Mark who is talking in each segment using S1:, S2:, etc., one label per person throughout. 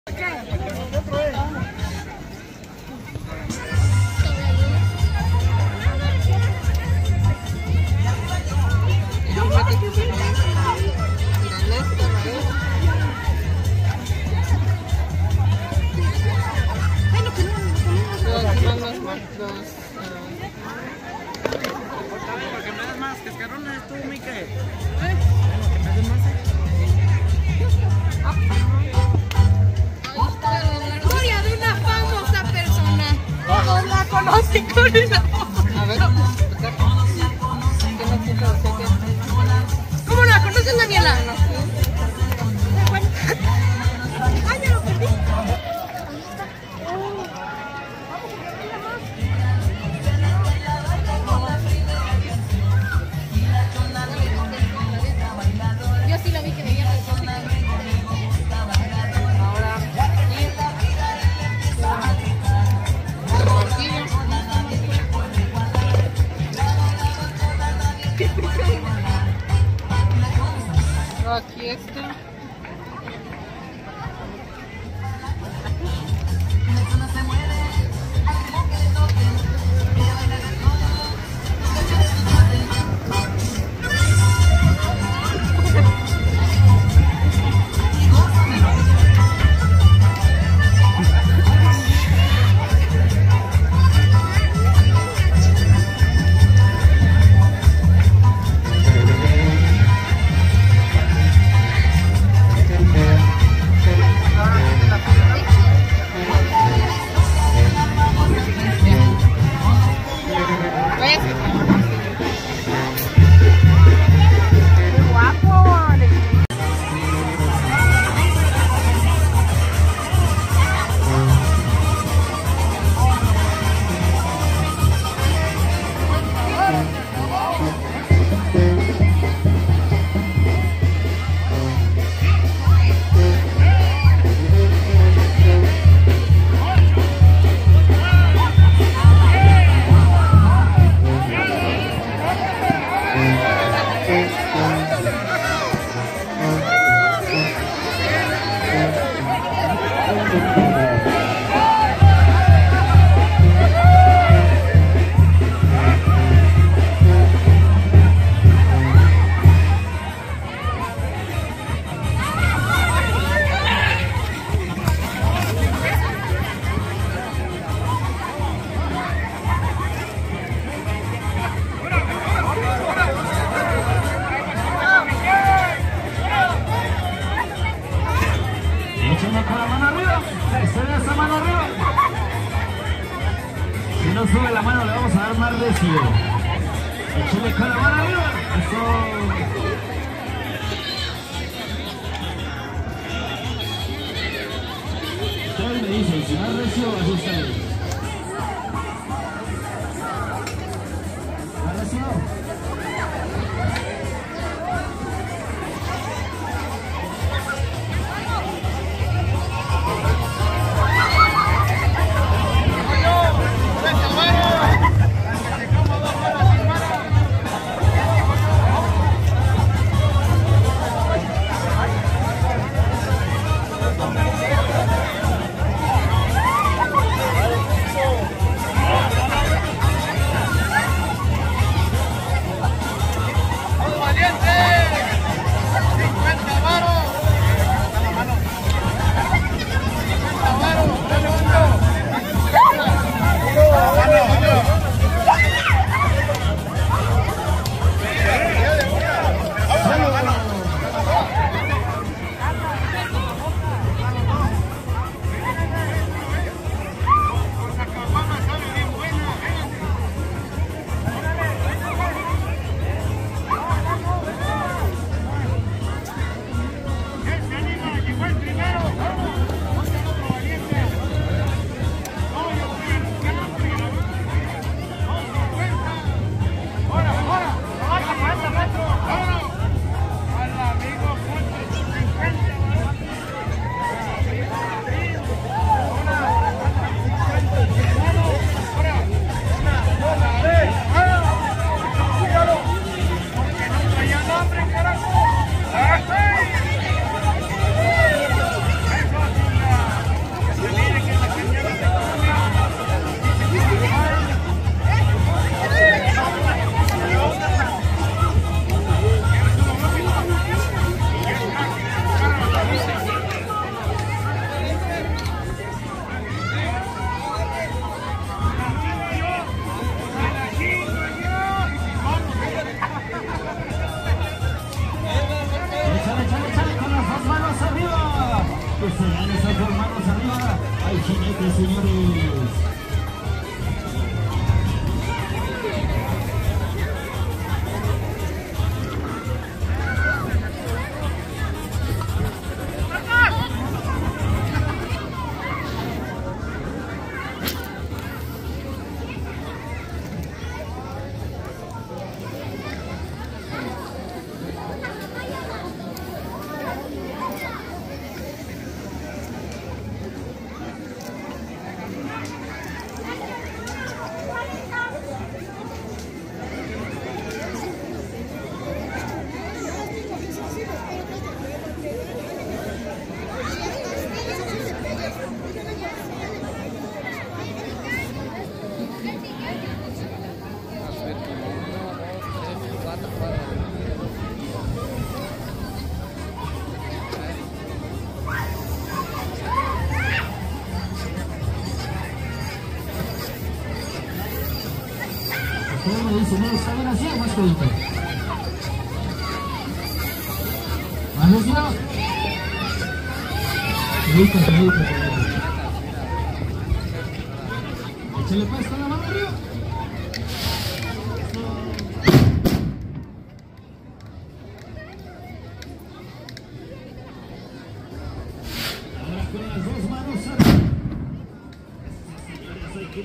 S1: Porque me das más cascarones tú, Mike.
S2: Historia de una famosa persona. Todos la conocen con el
S3: A ver,
S2: ¿cómo la conocen, Daniela? Ay, ya lo perdí. Yo sí lo vi que veía.
S3: aquí está.
S1: Échenle con la mano arriba. Extiende esa mano arriba. Si no sube la mano le vamos a dar más recio. Échenle con la mano arriba. Eso. Ustedes me dicen, si más recio, así está bien. ¿Más recio? las dos manos arriba. Hay jinete, señores. ¿Cómo me dice? ¿No está bien así o más codito? ¿Más desviado? Codito. Échale pues con la mano arriba. Ahora con las dos manos arriba. Señores, hay que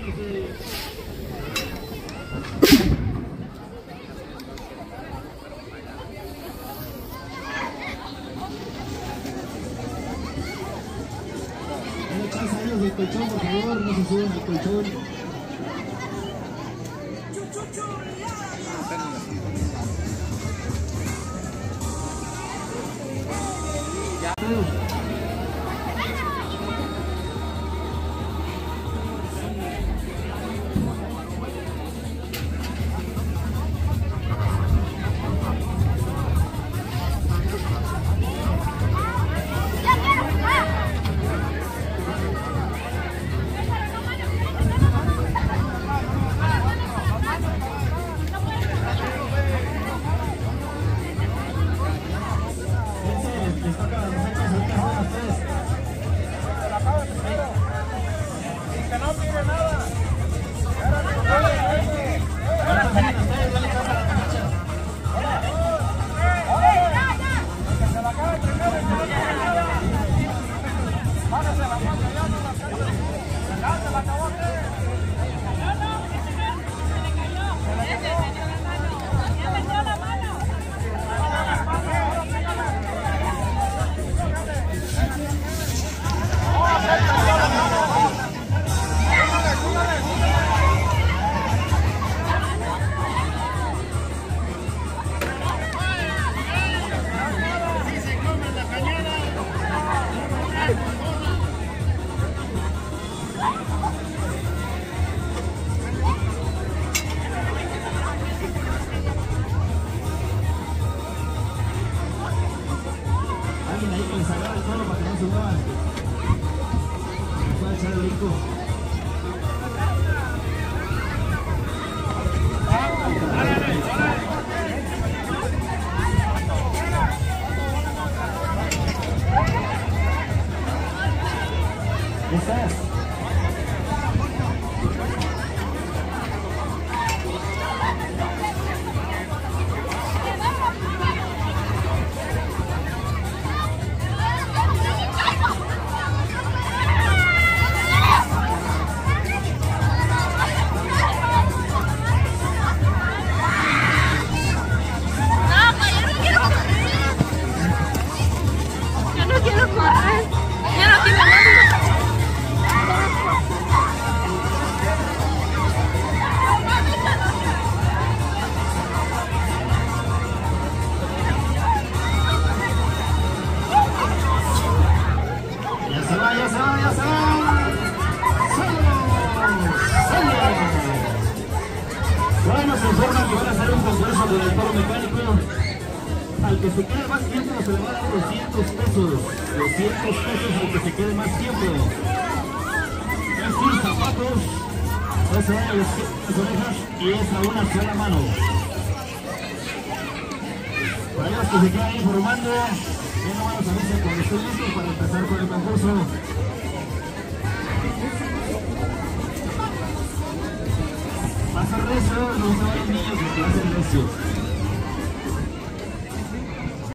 S1: del colchón, por favor, no se suban al colchón. Al que se quede más tiempo se le va a dar 200 pesos. 200 pesos al que se quede más tiempo. Es sin zapatos, no se van a las orejas y es a una sola mano. Para los que se quedan informando, Ya no vamos a ver cuando estoy listo para empezar con el concurso. Pasa recio, no saben niños de clase recio.